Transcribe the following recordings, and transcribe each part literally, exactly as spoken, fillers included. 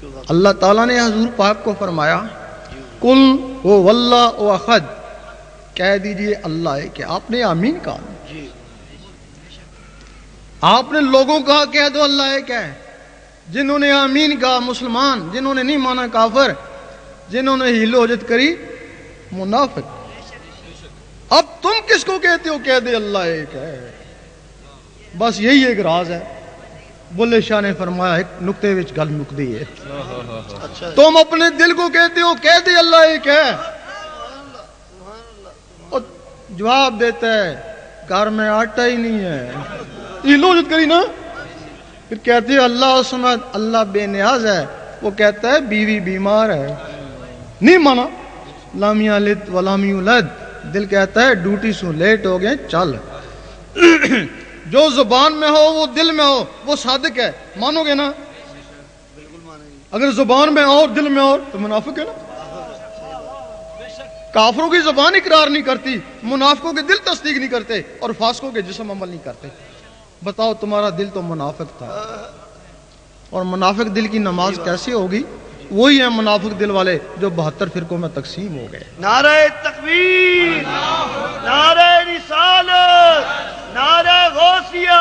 اللہ تعالیٰ نے حضور پاک کو فرمایا کل وہ واللہ و احد، کہہ دیجئے اللہ ہے کہ آپ نے آمین کہا، آپ نے لوگوں کہا کہہ دو اللہ ہے کیا ہے. جنہوں نے آمین کہا مسلمان، جنہوں نے نہیں مانا کافر، جنہوں نے ہیل و حجت کری منافق. اب تم کس کو کہتے ہو کہہ دے اللہ ایک ہے. بس یہی ایک راز ہے. بلے شاہ نے فرمایا ایک نقطے وچ گل مکدی ہے. تم اپنے دل کو کہتے ہو کہہ دے اللہ ایک ہے، اور جواب دیتا ہے گھر میں آٹا ہی نہیں ہے، ہیل و حجت کری نا. پھر کہتے ہیں اللہ سمد، اللہ بے نیاز ہے. وہ کہتا ہے بیوی بیمار ہے، نہیں مانا لم یلد ولم یولد. دل کہتا ہے ڈیوٹی سو لیٹ ہو گئے چل. جو زبان میں ہو وہ دل میں ہو وہ صادق ہے، مانو گے نا؟ اگر زبان میں اور دل میں اور تو منافق ہے نا. کافروں کی زبان اقرار نہیں کرتی، منافقوں کے دل تصدیق نہیں کرتے، اور فاسقوں کے جسم عمل نہیں کرتے. بتاؤ تمہارا دل تو منافق تھا. اور منافق دل کی نماز کیسے ہوگی؟ وہی ہیں منافق دل والے جو بہتر فرقوں میں تقسیم ہو گئے. نعرہ تکبیر، نعرہ رسالت، نعرہ غوثیہ.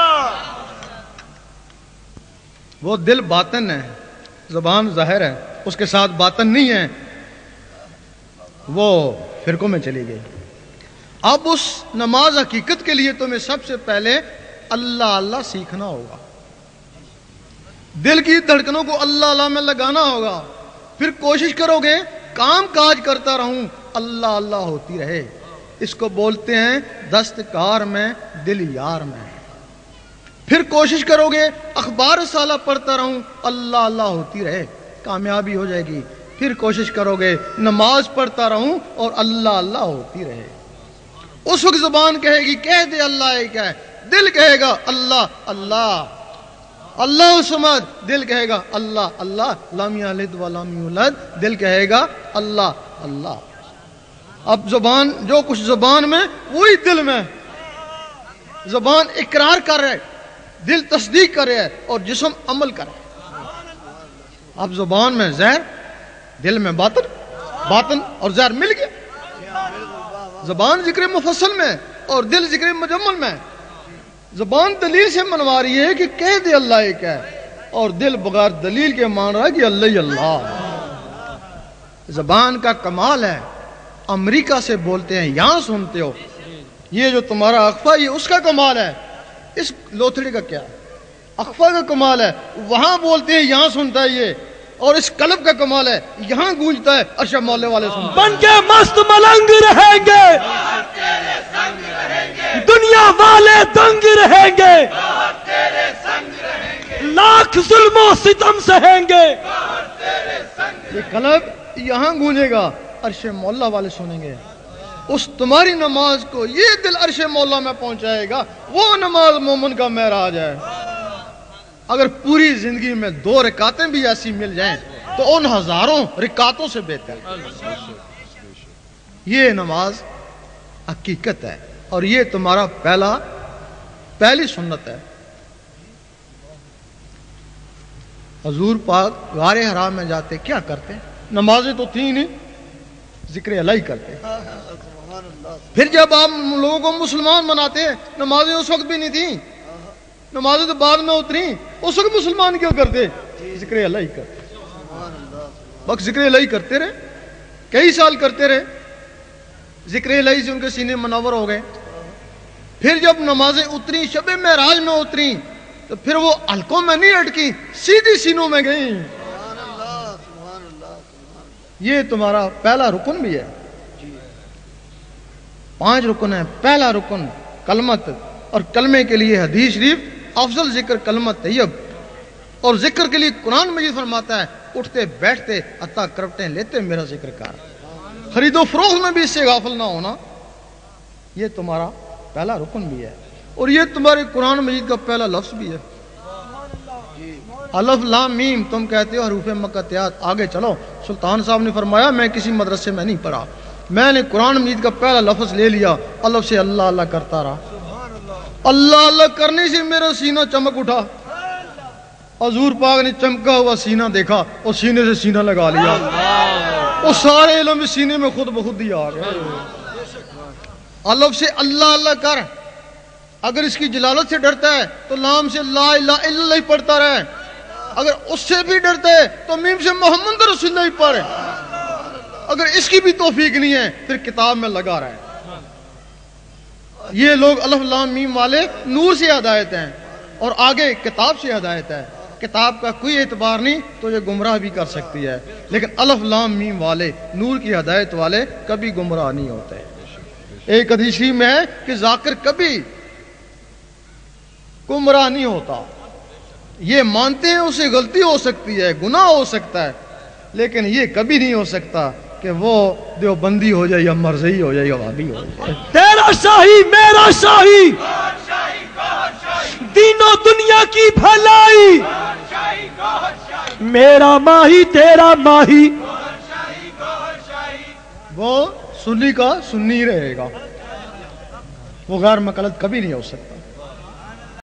وہ دل باطن ہے، زبان ظاہر ہے، اس کے ساتھ باطن نہیں ہے، وہ فرقوں میں چلی گئی. اب اس نماز حقیقت کے لیے تمہیں سب سے پہلے اللہ اللہ سیکھنا ہوگا. دل کی دھڑکنوں کو اللہ اللہ میں لگانا ہوگا. پھر کوشش کرو گے کام کاج کرتا رہوں اللہ اللہ ہوتی رہے. اس کو بولتے ہیں دستکار میں دل یار میں. پھر کوشش کرو گے اخبار رسالہ پڑھتا رہوں اللہ اللہ ہوتی رہے، کامیابی ہو جائے گی. پھر کوشش کرو گے نماز پڑھتا رہوں اور اللہ اللہ ہوتی رہے. اس وقت زبان کہے گی کہہ دے اللہ ایک ہے، دل کہے گا اللہ اللہ اللہ سمد، دل کہے گا اللہ اللہ لم یلد ولم یولد، دل کہے گا اللہ اللہ. اب زبان جو کچھ زبان میں وہی دل میں. زبان اقرار کر رہے، دل تصدیق کر رہا ہے، اور جسم عمل کر رہا ہے. اب زبان میں زہر، دل میں باطن، باطن اور زہر مل گیا. زبان ذکر مفصل میں اور دل ذکر مجمل میں. زبان دلیل سے منوا رہی ہے کہ کہہ دے اللہ ایک ہے، اور دل بغیر دلیل کے مان رہا ہے کہ اللہ ہی اللہ. زبان کا کمال ہے. امریکہ سے بولتے ہیں یہاں سنتے ہو. یہ جو تمہارا اخفا یہ اس کا کمال ہے. اس لوتھڑے کا کیا ہے؟ اخفا کا کمال ہے. وہاں بولتے ہیں یہاں سنتا ہے یہ. اور اس قلب کا کمال ہے، یہاں گونجتا ہے عرش مولا والے سنتے. بن کے مست ملنگ رہیں گے، دنیا والے دنگ رہیں گے، لاکھ ظلم و ستم سہیں گے. یہ قلب یہاں گونجے گا، عرش مولا والے سنیں گے. اس تمہاری نماز کو یہ دل عرش مولا میں پہنچائے گا. وہ نماز مومن کا معراج ہے. اگر پوری زندگی میں دو رکعتیں بھی ایسی مل جائیں تو ان ہزاروں رکعتوں سے بہتر. یہ نماز حقیقت ہے، اور یہ تمہارا پہلا پہلی سنت ہے. حضور پاک غار حرام میں جاتے کیا کرتے؟ نمازیں تو تھیں نہیں، ذکر الہی کرتے. پھر جب آپ لوگوں کو مسلمان بناتے، نمازیں اس وقت بھی نہیں تھیں، نمازیں تو بعد میں اتری. اس وقت مسلمان کیوں کرتے؟ ذکر الہی کرتے. بس ذکر الہی کرتے رہے، کئی سال کرتے رہے. ذکر الہی سے ان کے سینے منور ہو گئے. پھر جب نمازیں اتری، شب معراج میں اتری، تو پھر وہ حلقوں میں نہیں اٹکی، سیدھی سینوں میں گئیں. یہ تمہارا پہلا رکن بھی ہے. پانچ رکن ہیں. پہلا رکن کلمت، اور کلمے کے لیے حدیث شریف افضل ذکر کلمت طیب. اور ذکر کے لیے قرآن مجید فرماتا ہے اٹھتے بیٹھتے عطا کروٹیں لیتے میرا ذکر کر. خرید و فروخت میں بھی اس سے غافل نہ ہونا. یہ تمہارا پہلا رکن بھی ہے، اور یہ تمہارے قرآن مجید کا پہلا لفظ بھی ہے. الف لام میم تم کہتے ہو حروف مقطعات. آگے چلو، سلطان صاحب نے فرمایا میں کسی مدرسے میں نہیں پڑھا، میں نے قرآن مجید کا پہلا لفظ لے لیا، الف سے اللہ اللہ کرتا رہا. اللہ اللہ کرنے سے میرا سینہ چمک اٹھا، حضور پاک نے چمکا ہوا سینہ دیکھا اور سینے سے سینہ لگا لیا، وہ سارے علم سینے میں خود بخود ہی آ گئے۔ الف سے اللہ اللہ کر، اگر اس کی جلالت سے ڈرتا ہے تو لام سے لا الہ الا اللہ ہی پڑھتا رہے، اگر اس سے بھی ڈرتا ہے تو میم سے محمد رسول اللہ ہی پڑھے، اگر اس کی بھی توفیق نہیں ہے پھر کتاب میں لگا رہے۔ یہ لوگ الف لام میم والے نور سے ہدایت ہیں اور آگے کتاب سے ہدایت ہے، کتاب کا کوئی اعتبار نہیں تو یہ گمراہ بھی کر سکتی ہے، لیکن الف لام میم والے نور کی ہدایت والے کبھی گمراہ نہیں ہوتے۔ ایک حدیث میں ہے کہ ذاکر کبھی گمراہ نہیں ہوتا، یہ مانتے ہیں اسے غلطی ہو سکتی ہے، گناہ ہو سکتا ہے، لیکن یہ کبھی نہیں ہو سکتا کہ وہ دیوبندی ہو جائے یا مرزئی ہو جائے یا وہابی ہو جائے۔ تیرا شاہی میرا شاہی، دین و دنیا کی بھلائی، میرا ماہی تیرا ماہی، وہ سنی کا سنی رہے گا، وہ غیر مقلد کبھی نہیں ہو سکتا۔